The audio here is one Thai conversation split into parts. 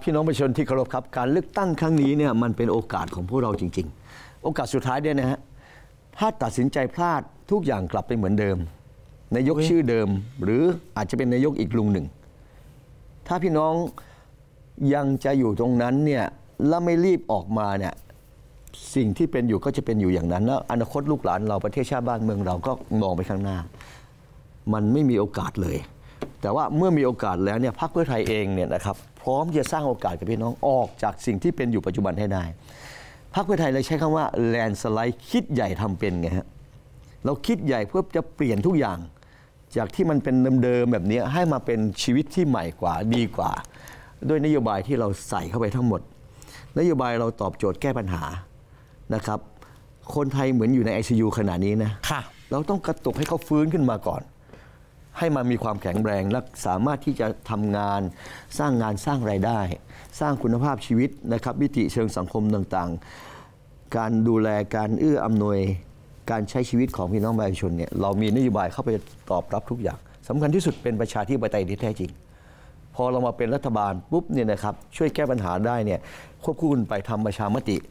พี่น้องประชาชนที่เคารพครับการเลือกตั้งครั้งนี้เนี่ยมันเป็นโอกาสของพวกเราจริงๆโอกาสสุดท้ายเนี่ยนะฮะถ้าตัดสินใจพลาดทุกอย่างกลับไปเหมือนเดิมนายกชื่อเดิมหรืออาจจะเป็นนายกอีกลุงหนึ่งถ้าพี่น้องยังจะอยู่ตรงนั้นเนี่ยแล้วไม่รีบออกมาเนี่ยสิ่งที่เป็นอยู่ก็จะเป็นอยู่อย่างนั้นแล้วอนาคตลูกหลานเราประเทศชาติบ้านเมืองเราก็มองไปข้างหน้ามันไม่มีโอกาสเลยแต่ว่าเมื่อมีโอกาสแล้วเนี่ยพรรคเพื่อไทยเองเนี่ยนะครับพร้อมจะสร้างโอกาสกับพี่น้องออกจากสิ่งที่เป็นอยู่ปัจจุบันให้ได้พรรคเพื่อไทยเลยใช้คำว่าแลนด์สไลด์คิดใหญ่ทำเป็นไงฮะเราคิดใหญ่เพื่อจะเปลี่ยนทุกอย่างจากที่มันเป็นเดิมๆแบบนี้ให้มาเป็นชีวิตที่ใหม่กว่าดีกว่าด้วยนโยบายที่เราใส่เข้าไปทั้งหมดนโยบายเราตอบโจทย์แก้ปัญหานะครับคนไทยเหมือนอยู่ใน ICU ขณะนี้นะเราต้องกระตุกให้เขาฟื้นขึ้นมาก่อนให้มันมีความแข็งแรงและสามารถที่จะทำงานสร้างรายได้สร้างคุณภาพชีวิตนะครับมิติเชิงสังคมต่างๆการดูแลการเอื้ออำนวยการใช้ชีวิตของพี่น้องประชาชนเนี่ยเรามีนโยบายเข้าไปตอบรับทุกอย่างสำคัญที่สุดเป็นประชาธิปไตยที่แท้จริงพอเรามาเป็นรัฐบาลปุ๊บเนี่ยนะครับช่วยแก้ปัญหาได้เนี่ยควบคู่กันไปทำประชามติ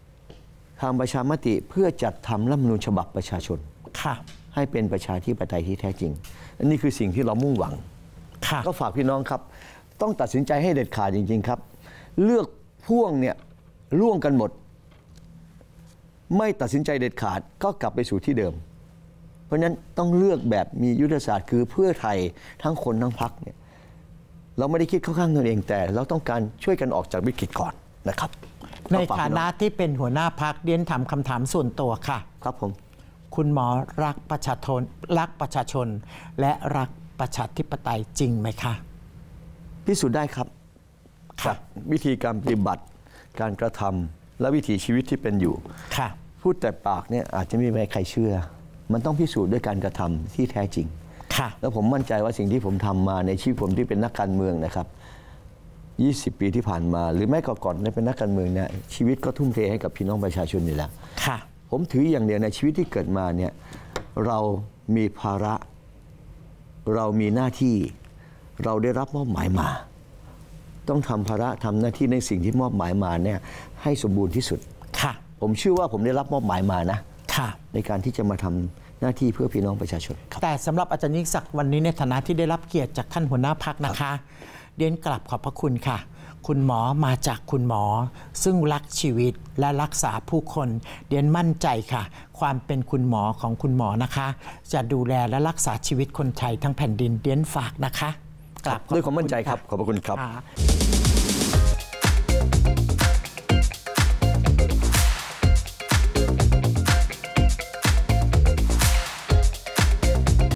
เพื่อจัดทำรัฐธรรมนูญฉบับประชาชนให้เป็นประชาธิปไตยที่แท้จริงอันนี้คือสิ่งที่เรามุ่งหวังก็ฝากพี่น้องครับต้องตัดสินใจให้เด็ดขาดจริงๆครับเลือกพ่วงเนี่ยร่วงกันหมดไม่ตัดสินใจเด็ดขาดก็กลับไปสู่ที่เดิมเพราะฉะนั้นต้องเลือกแบบมียุทธศาสตร์คือเพื่อไทยทั้งคนทั้งพรรคเนี่ยเราไม่ได้คิดเข้าข้างตนเองแต่เราต้องการช่วยกันออกจากวิกฤตก่อนนะครับในฐานะที่เป็นหัวหน้าพรรคเรียนถามคำถามส่วนตัวค่ะครับผมคุณหมอรักประชาชนและรักประชาธิปไตยจริงไหมคะพิสูจน์ได้ครับจากวิธีการปฏิบัติการกระทำและวิถีชีวิตที่เป็นอยู่พูดแต่ปากเนี่ยอาจจะไม่มีใครเชื่อมันต้องพิสูจน์ด้วยการกระทำที่แท้จริงแล้วผมมั่นใจว่าสิ่งที่ผมทำมาในชีวิตผมที่เป็นนักการเมืองนะครับ20 ปีที่ผ่านมาหรือแม้ก่อนๆเป็นนักการเมืองเนี่ยชีวิตก็ทุ่มเทให้กับพี่น้องประชาชนอยู่แล้วผมถืออย่างเดียวในชีวิตที่เกิดมาเนี่ยเรามีภาระเรามีหน้าที่เราได้รับมอบหมายมาต้องทำภาระทำหน้าที่ในสิ่งที่มอบหมายมาเนี่ยให้สมบูรณ์ที่สุดผมเชื่อว่าผมได้รับมอบหมายมานะในการที่จะมาทำหน้าที่เพื่อพี่น้องประชาชนแต่สำหรับอาจารย์ยิ่งศักดิ์วันนี้ในฐานะที่ได้รับเกียรติจากท่านหัวหน้าพรรคนะคะเรียนกราบขอบพระคุณค่ะคุณหมอมาจากคุณหมอซึ่งรักชีวิตและรักษาผู้คนเรียนมั่นใจค่ะความเป็นคุณหมอของคุณหมอนะคะจะดูแลและรักษาชีวิตคนไทยทั้งแผ่นดินเรียนฝากนะคะด้วยความมั่นใจครับขอบพระคุณครับ